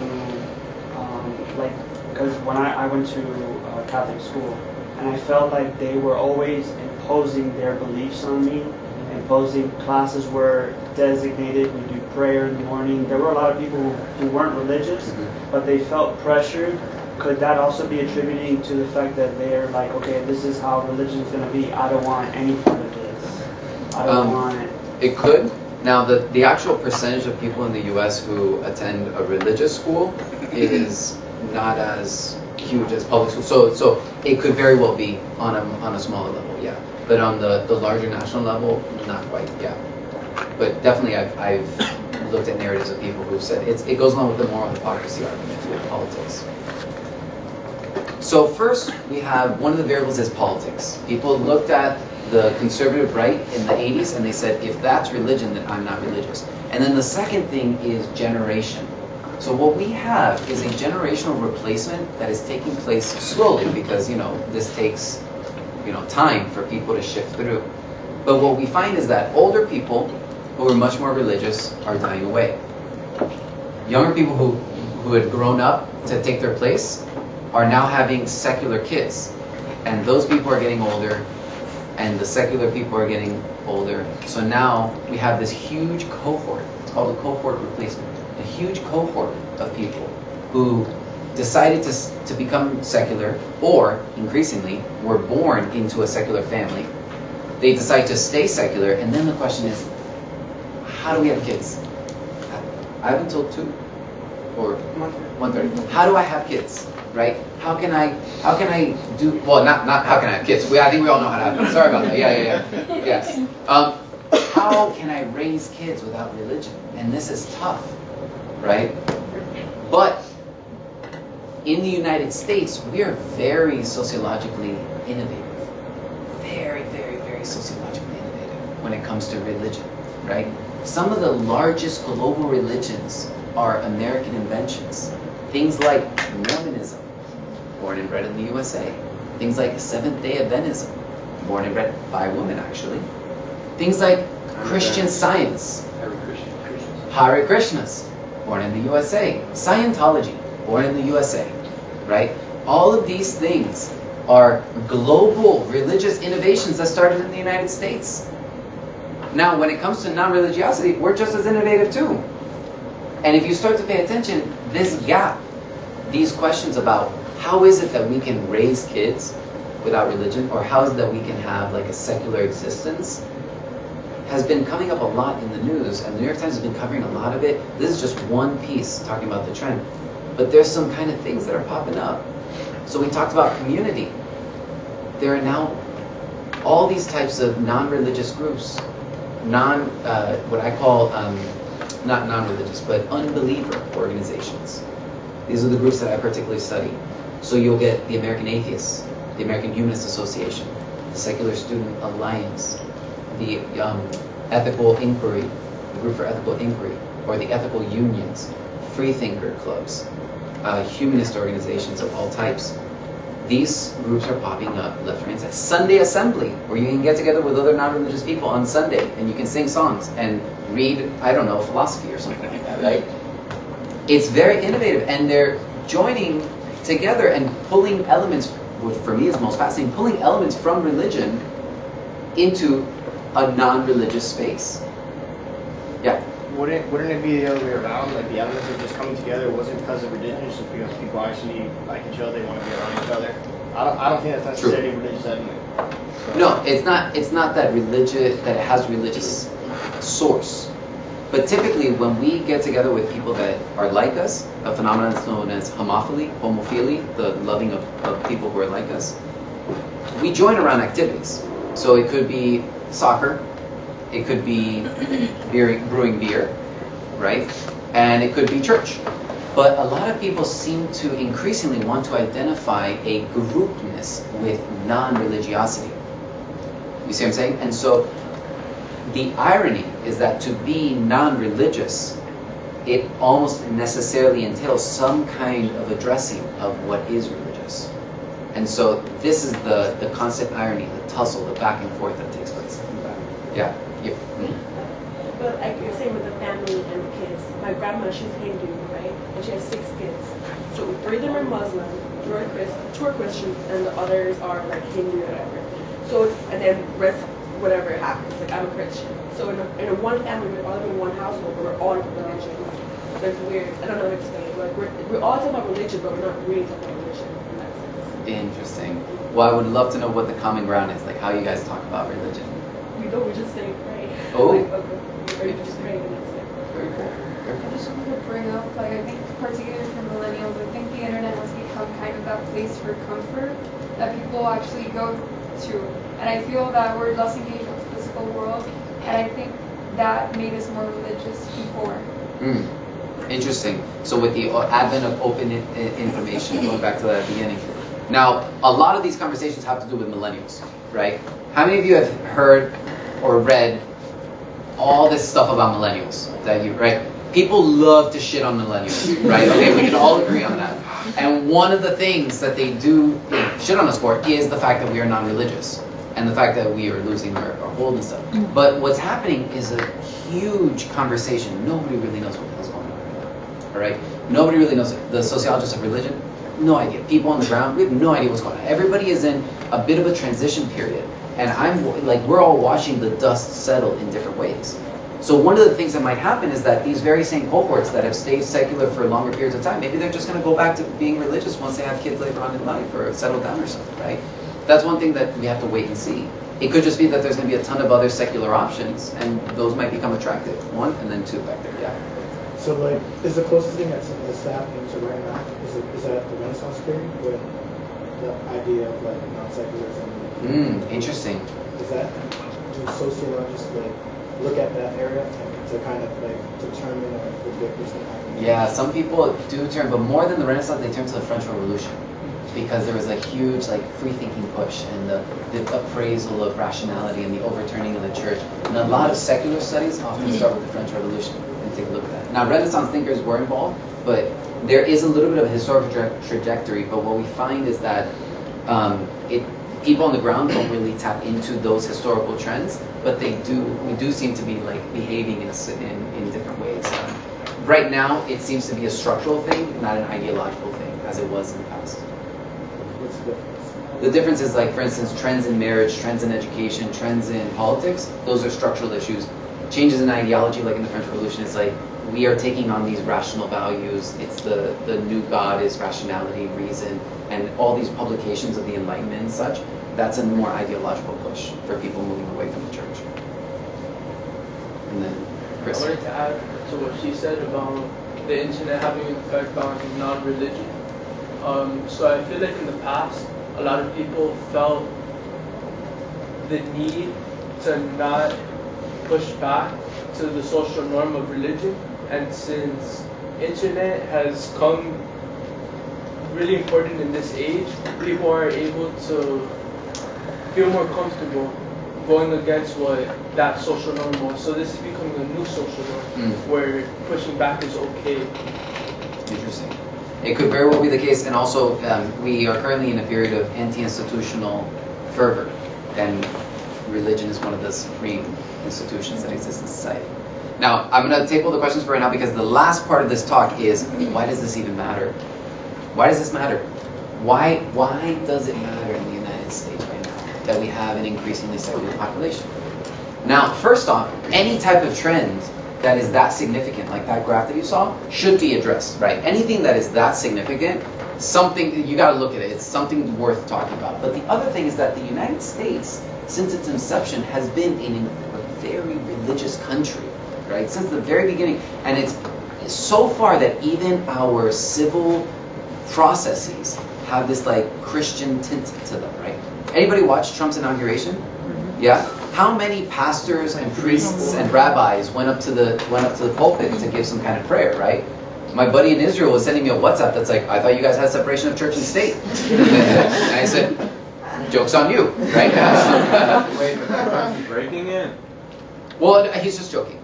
because when I went to Catholic school, and I felt like they were always imposing their beliefs on me, imposing classes were designated, we do prayer in the morning. There were a lot of people who weren't religious, but they felt pressured. Could that also be attributing to the fact that they're like, okay, this is how religion is going to be, I don't want any part of this. I don't want it. It could. Now, the actual percentage of people in the U.S. who attend a religious school is not as huge as public school. So it could very well be on a smaller level, yeah. But on the larger national level, not quite, yeah. But definitely I've looked at narratives of people who've said it goes along with the moral hypocrisy argument with politics. So first, we have one of the variables is politics. People looked at the conservative right in the 80s and they said, if that's religion, then I'm not religious. And then the second thing is generation. So what we have is a generational replacement that is taking place slowly because, this takes, time for people to shift through. But what we find is that older people who are much more religious are dying away. Younger people who had grown up to take their place are now having secular kids. And those people are getting older, and the secular people are getting older. So now we have this huge cohort. It's called a cohort replacement. A huge cohort of people who decided to become secular, or increasingly were born into a secular family. They decide to stay secular, and then the question is, how do we have kids? I've been told 2 or 1/3. How do I have kids? Right? How can I do? Well, not how can I have kids? I think we all know how to have kids. Sorry about that. Yeah. Yes. How can I raise kids without religion? And this is tough, right? But in the United States, we are very sociologically innovative. Very, very, very sociologically innovative when it comes to religion, right? Some of the largest global religions are American inventions. Things like Mormonism, born and bred in the USA. Things like Seventh-day Adventism, born and bred by a woman, actually. Things like Christian Science, Hare Krishnas, born in the USA. Scientology, born in the USA, right? All of these things are global religious innovations that started in the United States. Now, when it comes to non-religiosity, we're just as innovative too. And if you start to pay attention, this gap, these questions about how is it that we can raise kids without religion, or how is it that we can have like a secular existence, has been coming up a lot in the news, and the New York Times has been covering a lot of it. This is just one piece talking about the trend, but there's some kind of things that are popping up. So we talked about community. There are now all these types of non-religious groups, what I call, not non-religious, but unbeliever organizations. These are the groups that I particularly study. So you'll get the American Atheists, the American Humanist Association, the Secular Student Alliance, the Ethical Inquiry, the Group for Ethical Inquiry, or the Ethical Unions, Freethinker clubs, humanist organizations of all types. These groups are popping up left, right, and center. Sunday Assembly, where you can get together with other non-religious people on Sunday, and you can sing songs and read, I don't know, philosophy or something like that, right? It's very innovative, and they're joining together and pulling elements, which for me is the most fascinating, pulling elements from religion into a non-religious space. Yeah? Wouldn't it be the other way around? Like the elements are just coming together wasn't because of religion, it's just because people actually like each other, they want to be around each other. I don't think that's necessarily a religious element. So. No, it's not that religious, that it has religious source. But typically when we get together with people that are like us, a phenomenon that's known as homophilia, the loving of people who are like us, we join around activities. So it could be soccer, it could be brewing beer, right? And it could be church. But a lot of people seem to increasingly want to identify a groupness with non-religiosity. You see what I'm saying? And so the irony is that to be non-religious, it almost necessarily entails some kind of addressing of what is religious. And so this is the constant irony, the tussle, the back and forth that takes place. Yeah. But I can say with the family and the kids, my grandma, she's Hindu, right? And she has 6 kids. So 3 of them are Muslim, 2 are Christians, and the others are like Hindu or whatever. So, and then rest, whatever happens, like I'm a Christian. So in a one family, we're all in one household, but we're all religion. That's weird. I don't know how to explain it. Like we're all talking about religion, but we're not really talking about religion in that sense. Interesting. Well, I would love to know what the common ground is, like how you guys talk about religion. We don't, we just say pray. Oh. Like, okay, or you just pray and that's it. Very cool. I just wanted to bring up, like, I think particularly for millennials, I think the internet has become kind of that place for comfort that people actually go to. And I feel that we're less engaged with the physical world, and I think that made us more religious before. Interesting. So with the advent of open information, going back to that at the beginning. Now, a lot of these conversations have to do with millennials, right? How many of you have heard or read all this stuff about millennials? Right? People love to shit on millennials, right? Okay, we can all agree on that. And one of the things that they do shit on us for is the fact that we are non-religious and the fact that we are losing our hold and stuff. But what's happening is a huge conversation. Nobody really knows what the hell's going on right now. All right? Nobody really knows. The sociologists of religion, no idea. People on the ground, we have no idea what's going on. Everybody is in a bit of a transition period. And we're all watching the dust settle in different ways. So one of the things that might happen is that these very same cohorts that have stayed secular for longer periods of time, maybe they're just going to go back to being religious once they have kids later on in life or settle down or something, right? That's one thing that we have to wait and see. It could just be that there's going to be a ton of other secular options, and those might become attractive. 1, and then 2 back there, yeah. So, like, is the closest thing that's happening to right now, is that the Renaissance period, with the idea of, like, non-secularism? Interesting. Is that, do sociologists, like, look at that area to kind of, like, determine or predict what's going to happen? Yeah, some people do turn, but more than the Renaissance, they turn to the French Revolution. Because there was a huge free-thinking push and the appraisal of rationality and the overturning of the church. And a lot of secular studies often start with the French Revolution and take a look at that. Now, Renaissance thinkers were involved, but there is a little bit of a historical trajectory. But what we find is that people on the ground don't really tap into those historical trends, but we do seem to be behaving in different ways. Right now, it seems to be a structural thing, not an ideological thing, as it was in the past. What's the difference? The difference is, for instance, trends in marriage, trends in education, trends in politics. Those are structural issues. Changes in ideology, like in the French Revolution, is we are taking on these rational values. It's the new God is rationality, reason, and all these publications of the Enlightenment and such. That's a more ideological push for people moving away from the church. And then, Chris. I wanted to add to what she said about the internet having an effect on non-religion. So I feel like in the past, a lot of people felt the need to not push back to the social norm of religion, and since internet has come really important in this age, people are able to feel more comfortable going against what that social norm was. So this is becoming a new social norm where pushing back is okay. Interesting. It could very well be the case, and also we are currently in a period of anti-institutional fervor, and religion is one of the supreme institutions that exist in society. Now, I'm going to table the questions for right now because the last part of this talk is, why does this even matter? Why does this matter? Why does it matter in the United States right now that we have an increasingly secular population? Now, first off, any type of trend that is that significant, like that graph that you saw, should be addressed, right? Anything that is that significant, something, you got to look at it. It's something worth talking about. But the other thing is that the United States, since its inception, has been a very religious country, right? Since the very beginning. And it's so far that even our civil processes have this like Christian tint to them, right? Anybody watch Trump's inauguration? Mm-hmm. Yeah? How many pastors and priests and rabbis went up to the pulpit to give some kind of prayer, right? My buddy in Israel was sending me a WhatsApp that's like, I thought you guys had separation of church and state. And I said, joke's on you, right? Wait, but that's breaking in. Well, he's just joking.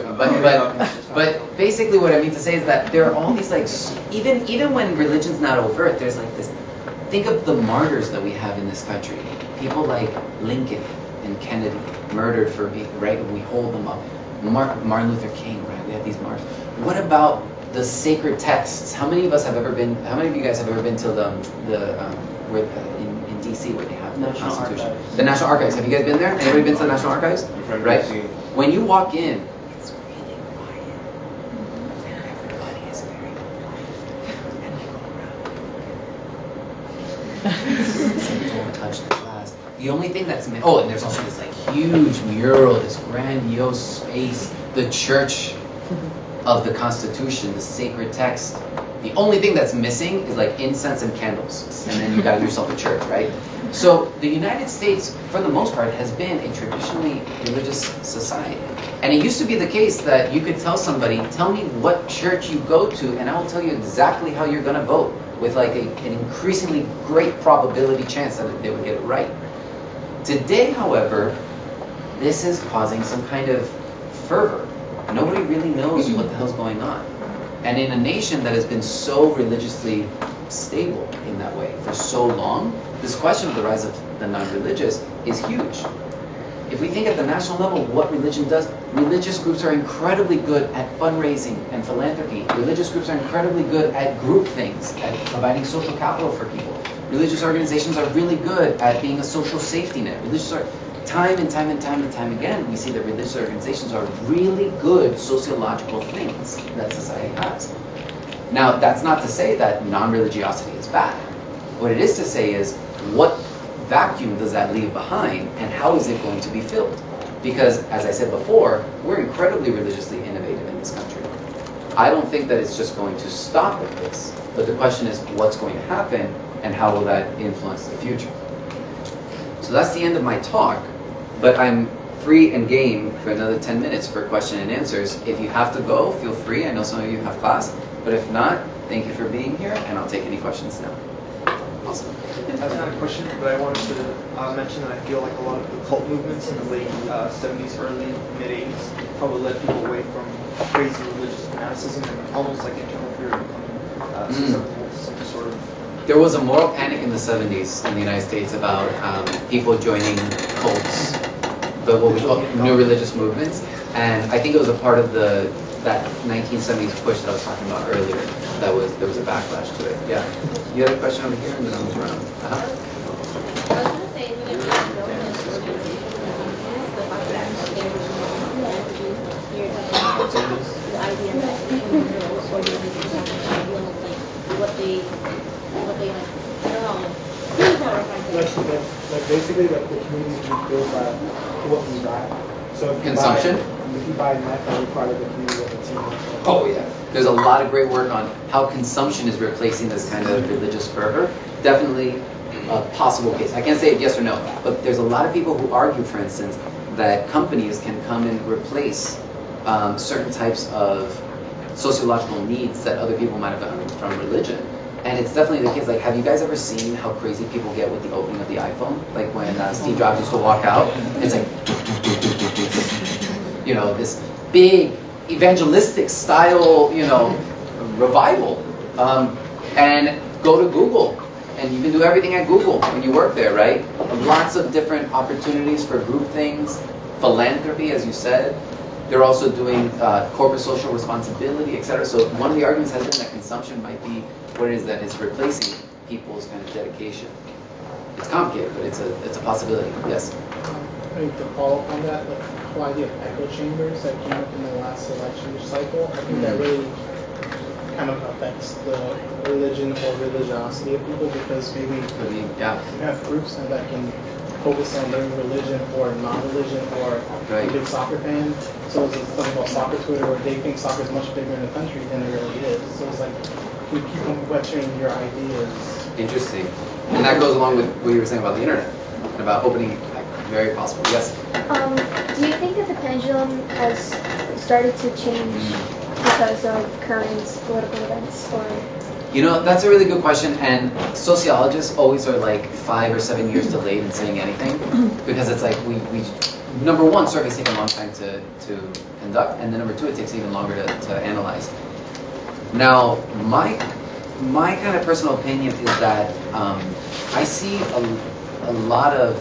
But basically what I mean to say is that there are all these like, even when religion's not overt, there's like this, think of the martyrs that we have in this country. People like Lincoln and Kennedy, murdered for being, right? We hold them up. Martin Luther King, right? We have these martyrs. What about the sacred texts? How many of you guys have ever been to in DC where they have the Constitution? The National Archives. Have you guys been there? Anybody been to the National Archives? Right? When you walk in, it's really quiet. Everybody is very quiet. Don't touch the glass. The only thing that's and there's also this like huge mural, this grandiose space, the Church of the Constitution, the sacred text. The only thing that's missing is like incense and candles, and then you got yourself a church, right? So the United States, for the most part, has been a traditionally religious society. And it used to be the case that you could tell somebody, tell me what church you go to, and I will tell you exactly how you're going to vote, with like an increasingly great probability chance that they would get it right. Today, however, this is causing some kind of fervor. Nobody really knows what the hell's going on. And in a nation that has been so religiously stable in that way for so long, this question of the rise of the non-religious is huge. If we think at the national level what religion does, religious groups are incredibly good at fundraising and philanthropy. Religious groups are incredibly good at group things, at providing social capital for people. Religious organizations are really good at being a social safety net. Time and time again, we see that religious organizations are really good sociological things that society has. Now, that's not to say that non-religiosity is bad. What it is to say is, what vacuum does that leave behind, and how is it going to be filled? Because, as I said before, we're incredibly religiously innovative in this country. I don't think that it's just going to stop at this, but the question is, what's going to happen, and how will that influence the future? So that's the end of my talk. But I'm free and game for another 10 minutes for question and answers. If you have to go, feel free. I know some of you have class. But if not, thank you for being here, and I'll take any questions now. Awesome. That's not a question, but I wanted to mention that I feel like a lot of the cult movements in the late 70s, early, mid-80s probably led people away from crazy religious fanaticism and almost like internal fear of becoming susceptible to some sort of... There was a moral panic in the 70s in the United States about people joining cults, what we call new religious movements, and I think it was a part of that 1970s push that I was talking about earlier. There was a backlash to it. Yeah. You had a question over here, and then I'll move around. I was going to say, even if you don't know this organization, the fact that they were the idea that they I don't know. Like basically like the community is built by what we buy. So if Consumption? If you buy meth, then you're part of the community of the team. Oh yeah. There's a lot of great work on how consumption is replacing this kind of religious fervor. Definitely a possible case. I can't say yes or no, but there's a lot of people who argue, for instance, that companies can come and replace certain types of sociological needs that other people might have gotten from religion. And it's definitely the case. Like, have you guys ever seen how crazy people get with the opening of the iPhone? Like when Steve Jobs used to walk out, it's like, you know, this big evangelistic style, you know, revival. And go to Google, and you can do everything at Google when you work there, right? Lots of different opportunities for group things, philanthropy, as you said. They're also doing corporate social responsibility, etc. So one of the arguments has been that consumption might be what it is that is replacing people's kind of dedication. It's complicated, but it's a possibility. Yes. I think to follow up on that, like the whole idea of echo chambers that came up in the last election cycle, I think that really kind of affects the religion or religiosity of people, because maybe you have groups that can focus on learning religion or non-religion, or a big soccer fan. So there's something about soccer Twitter where they think soccer is much bigger in the country than it really is. So it's like you keep on butchering your ideas. Interesting. And that goes along with what you were saying about the internet, and about opening, very possible. Yes? Do you think that the pendulum has started to change because of current political events, or? You know, that's a really good question, and sociologists always are like 5 or 7 years delayed in saying anything, because it's like we number one, surveys take a long time to conduct, and then number two, it takes even longer to analyze. Now, my kind of personal opinion is that I see a lot of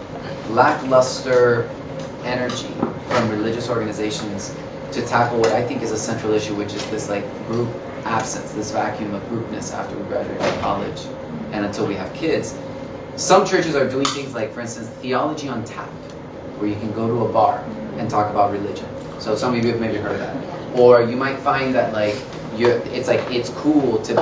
lackluster energy from religious organizations to tackle what I think is a central issue, which is this like group absence, this vacuum of groupness after we graduate from college and until we have kids. Some churches are doing things like, for instance, theology on tap, where you can go to a bar and talk about religion. So some of you have maybe heard of that. Or you might find that like it's cool to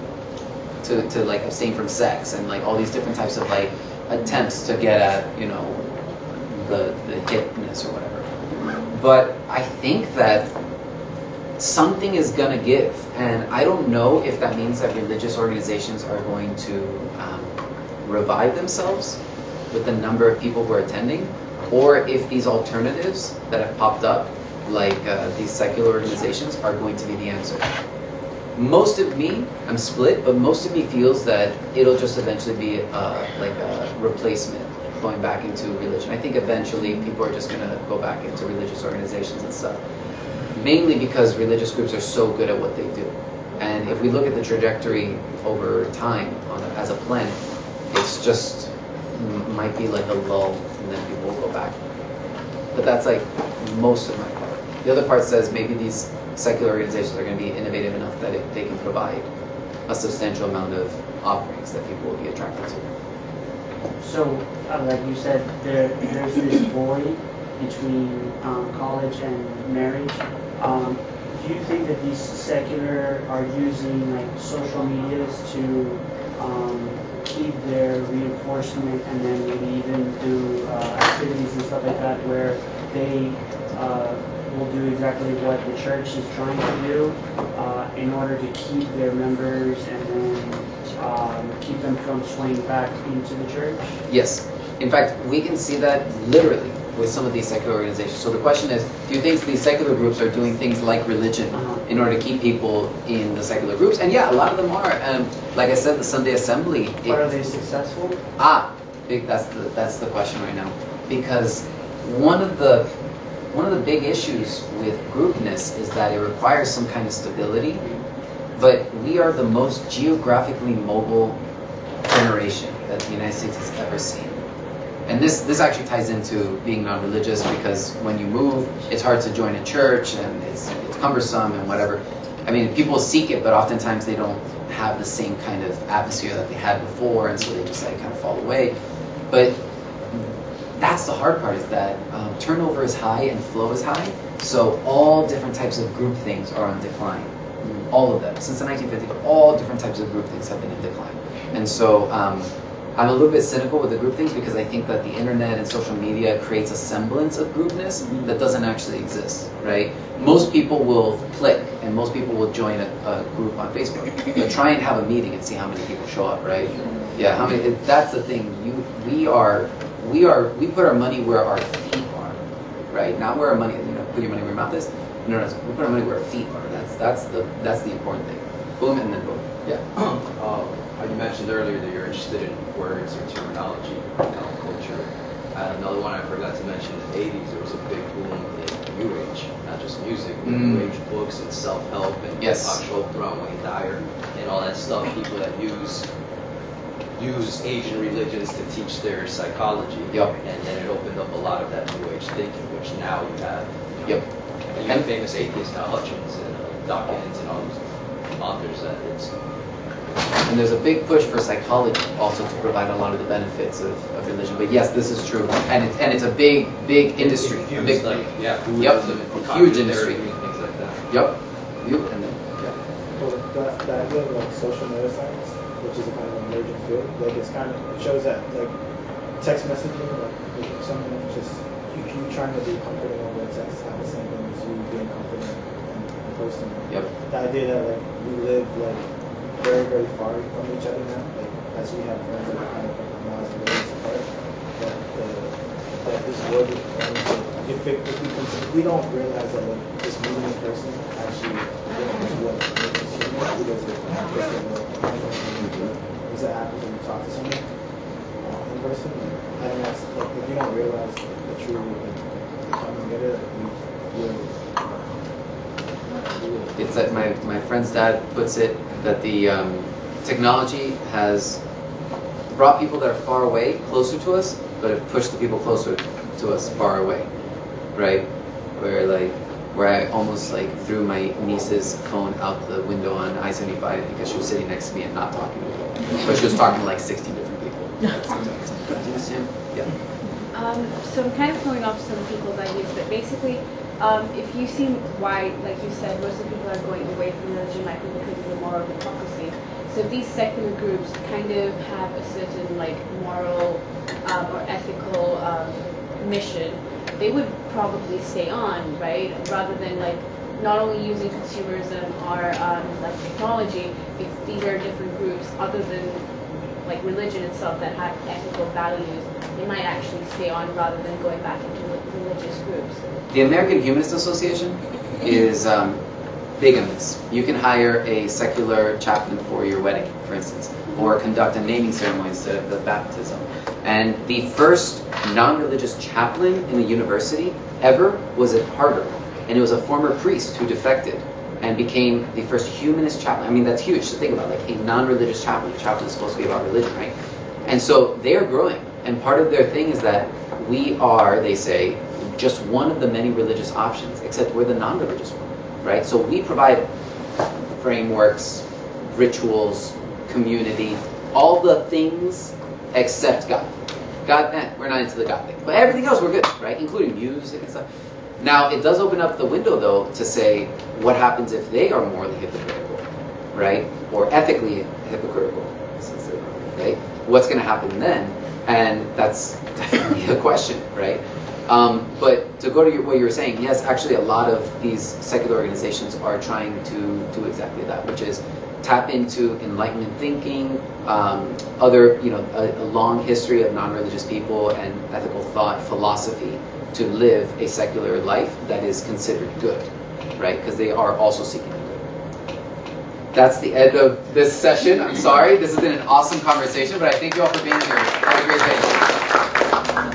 like abstain from sex, and like all these different types of like attempts to get at, you know, the hipness or whatever. But I think that something is going to give, and I don't know if that means that religious organizations are going to revive themselves with the number of people who are attending, or if these alternatives that have popped up, like these secular organizations, are going to be the answer. Most of me, I'm split, but most of me feels that it'll just eventually be like a replacement, going back into religion. I think eventually people are just going to go back into religious organizations and stuff. Mainly because religious groups are so good at what they do. And if we look at the trajectory over time as a planet, it's just might be like a lull, and then people will go back. But that's like most of my part. The other part says maybe these secular organizations are going to be innovative enough that they can provide a substantial amount of offerings that people will be attracted to. So, like you said, there's this void between college and marriage. Do you think that these secular are using like social medias to keep their reinforcement, and then maybe even do activities and stuff like that where they will do exactly what the church is trying to do in order to keep their members and then keep them from swaying back into the church? Yes. In fact, we can see that literally with some of these secular organizations. So the question is, do you think these secular groups are doing things like religion in order to keep people in the secular groups? And yeah, a lot of them are. Like I said, the Sunday Assembly. But are they successful? That's the question right now. Because one of the big issues with groupness is that it requires some kind of stability. But we are the most geographically mobile generation that the United States has ever seen. And this actually ties into being non-religious, because when you move, it's hard to join a church, and it's cumbersome and whatever. I mean, people seek it, but oftentimes they don't have the same kind of atmosphere that they had before, and so they just like kind of fall away. But that's the hard part, is that turnover is high and flow is high, so all different types of group things are on decline. all of them. Since the 1950s, all different types of groupthings have been in decline. And so I'm a little bit cynical with the groupthings because I think that the internet and social media creates a semblance of groupness that doesn't actually exist, right? Most people will click and most people will join a group on Facebook. But try and have a meeting and see how many people show up, right? Yeah, how many? That's the thing. We put our money where our feet are, right? Not where our money. Put your money where your mouth is. No, we put our money where our feet are. That's the important thing. Boom and then boom. Yeah. You mentioned earlier that you're interested in words or terminology, culture. And another one I forgot to mention, in the 80s, there was a big boom in New Age, not just music, but New Age books and self-help and Chopra, Wayne Dyer, and all that stuff. People that use Asian religions to teach their psychology. And then it opened up a lot of that New Age thinking, which now you have. And you have famous atheists now, Hutchins and Dawkins and all those authors that it's. And there's a big push for psychology also to provide a lot of the benefits of religion. But yes, this is true, and it's a big industry. Huge, big, huge industry. Things like that. And then, Well, the idea of like social neuroscience, which is a kind of emerging field, like it shows that like text messaging, like if someone just you trying to be comforting over text, have the same thing as you being comforting in person. The idea that like we live like very, very far from each other now, like as we have friends that are kind of like miles and miles apart, that this world is if we don't realize that like this meeting in person actually is what makes us human, because it's it happens when you talk to someone in person, and that's like if you don't realize the true coming together, it's that my friend's dad puts it that the technology has brought people that are far away closer to us, but it pushed the people closer to us far away, right? Where I almost like threw my niece's phone out the window on I-75 because she was sitting next to me and not talking to me, but she was talking to like 60 different people. Do you understand? Yeah. So I'm kind of pulling off some people's ideas, but basically, if you see why, like you said, most of the people are going away from religion might be because of the moral hypocrisy. So these secular groups kind of have a certain like moral or ethical mission. They would probably stay on, right? Rather than like not only using consumerism or like technology. If these are different groups other than like religion itself that have ethical values, they might actually stay on rather than going back into religious groups. The American Humanist Association is big on this. You can hire a secular chaplain for your wedding, for instance, or conduct a naming ceremony instead of the baptism. And the first non-religious chaplain in a university ever was at Harvard, and it was a former priest who defected and became the first humanist chaplain. I mean, that's huge to think about, like a non-religious chaplain. The chaplain is supposed to be about religion, right? And so they are growing, and part of their thing is that we are, they say, just one of the many religious options, except we're the non-religious one, right? So we provide frameworks, rituals, community, all the things except God. God, we're not into the God thing. But everything else we're good, right? Including music and stuff. Now, it does open up the window, though, to say what happens if they are morally hypocritical, right? Or ethically hypocritical, right? What's going to happen then? And that's definitely a question, right? But to go to what you were saying, yes, actually a lot of these secular organizations are trying to do exactly that, which is tap into Enlightenment thinking, a long history of non-religious people and ethical thought, philosophy, to live a secular life that is considered good, right? Because they are also seeking the good. That's the end of this session. I'm sorry, this has been an awesome conversation, but I thank you all for being here. Have a great day.